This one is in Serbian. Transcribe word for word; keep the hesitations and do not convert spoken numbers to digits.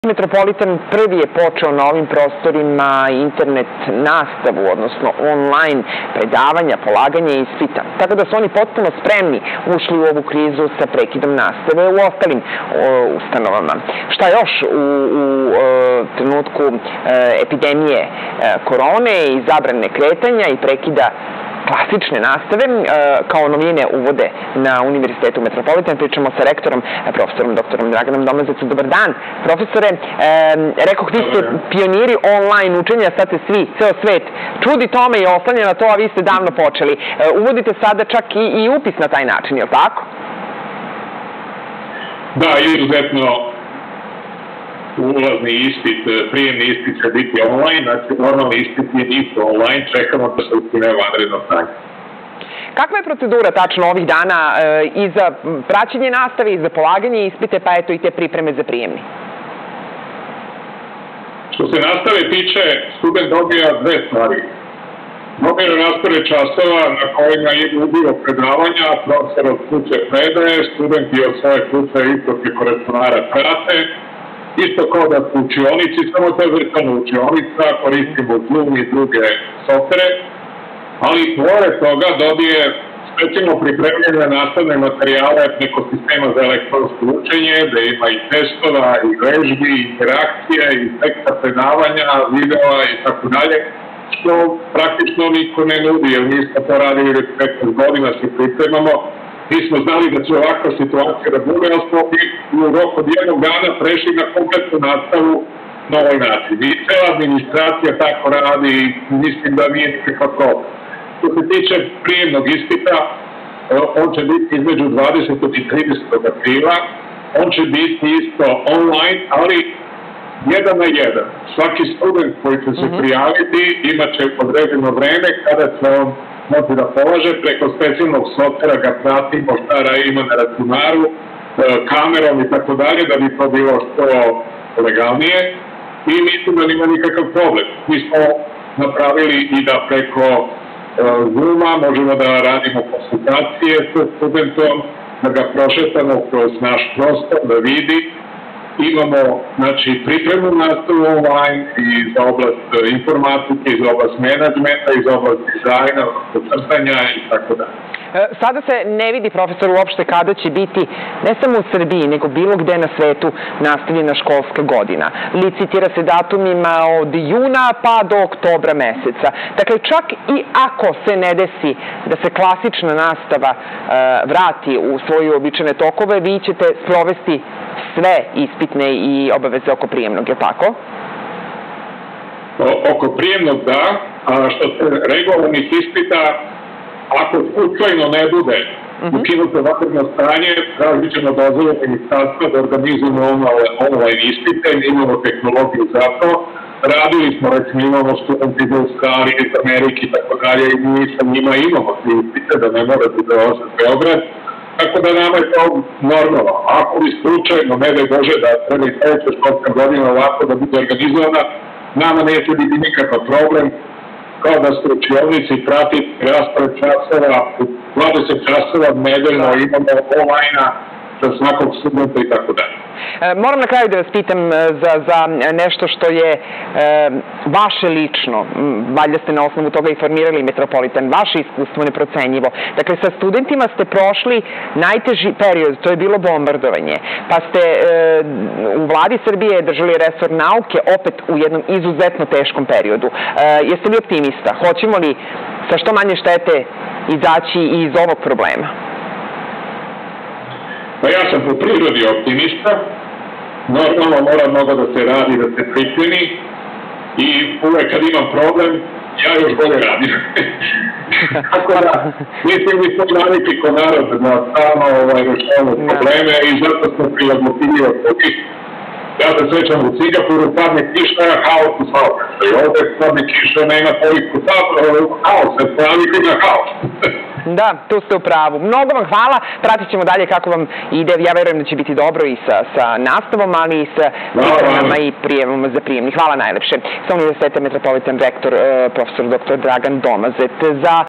Metropolitan prvi je počeo na ovim prostorima internet nastavu, odnosno online predavanja, polaganja ispita. Tako da su oni potpuno spremni ušli u ovu krizu sa prekidom nastave u ostalim ustanovama. Šta još u, u trenutku epidemije korone i zabrane kretanja i prekida klasične nastave kao novine uvode na Univerzitetu Metropolitan. Pričamo sa rektorom, profesorom doktorom Draganom Domazecom. Dobar dan, profesore. Rekoh, vi ste pioniri online učenja, sad se svi, ceo svet čudi tome i oslanja na to, a vi ste davno počeli. Uvodite sada čak i, i upis na taj način, je li tako? Da, izuzetno ulazni ispit, prijemni ispit će biti online, znači normalni ispit je nisu online, čekamo da se ukine vanredno stanje. Kakva je procedura tačno ovih dana i za praćenje nastave i za polaganje ispite, pa eto i te pripreme za prijemni? Što se nastave tiče, student dobija dve stvari. Dobija raspored časova na kojima je udio predavanja, profesor od kuće predaje, studenti od svoje kuće isto preko računara prate. Isto kao da su učionici, samo to je vrstana učionica, koristimo Zoom i druge softvere, ali pored toga dobije specijalno pripremljene nastavne materijale preko sistema za elektronsko učenje, da ima i testova, i vežbi, i interakcije, i teksta predavanja, videa i tako dalje, što praktično niko ne nudi, jer mi smo to radili već petnaest godina, se pripremamo. Mi smo znali da će ovakva situacija da bude, ali smo u roku od jednog dana prešli na kompletnu nastavu na ovaj način. I cela administracija tako radi i mislim da nije nikakav problem. Što se tiče prijemnog ispita, on će biti između dvadesetog i tridesetog aprila. On će biti isto online, ali jedan na jedan. Svaki student koji će se prijaviti imat će određeno vreme kada će on moći da polaže, preko specijalnog softvera ga pratimo šta ima na računaru, kamerom i tako dalje, da bi to bilo što legalnije i mislim da nima nikakav problem. Mi smo napravili i da preko Zooma možemo da radimo konsultacije sa studentom, da ga prošetamo kroz naš prostor, da vidi. Imamo, znači, pripremu nastavu online i za oblast informatike, i za oblast menadžmenta, i za oblast dizajna, crtanja i tako dalje. Sada se ne vidi, profesor, uopšte kada će biti, ne samo u Srbiji, nego bilo gde na svetu nastavljena školska godina. Licitira se datumima od juna pa do oktobra meseca. Dakle, čak i ako se ne desi da se klasična nastava vrati u svoje običajne tokove, vi ćete sprovesti sve ispitne i obaveze oko prijemnog, je tako? Oko prijemnog da, a što se regularnih ispita, ako slučajno ne bude ukinuto vanredno stanje, tražit ćemo dozvolu ministarstva da organizujemo online ispite, imamo tehnologiju za to. Radili smo, recimo, imamo studenti iz Australije, iz Amerike i tako dalje, i mi sa njima imamo te ispite, da ne morate da osim Beograd. Tako da nama je to normalno. Ako bi slučajno, ne daj Bože, da treba i sledeća školska godina ovako da bude organizovana, nama neće biti nikakav problem, kao da ste učionici pratiti raspored časova, dvadeset časova nedeljno imamo online-a za svakog studenta i tako dalje. Moram na kraju da vas pitam za, za nešto što je e, vaše lično, valjda ste na osnovu toga i formirali Metropolitan, vaše iskustvo neprocenjivo. Dakle, sa studentima ste prošli najteži period, to je bilo bombardovanje, pa ste e, u vladi Srbije držali resor nauke opet u jednom izuzetno teškom periodu. E, jeste li optimista? Hoćemo li sa što manje štete izaći iz ovog problema? Pa ja sam po prirodi optimista, normalno mora mnogo da se radi, da se pripremi i uvek kad imam problem, ja još bolje radim. Tako da, mislim mi smo navikli ko narod da stalno rešavamo probleme i zato smo prilagodili od toga. Ja se svećam u Singapuru, padne kiša, haos u saobraćaju. Ovde padne kiša, nema toliko haos, jer smo navikli na haos. Da, tu ste u pravu. Mnogo vam hvala. Pratit ćemo dalje kako vam ide. Ja verujem da će biti dobro i sa, sa nastavom, ali i sa pripremama i prijemom za prijemni. Hvala najlepše. Sa Univerziteta Metropolitan rektor, profesor doktor Dragan Domazet. Za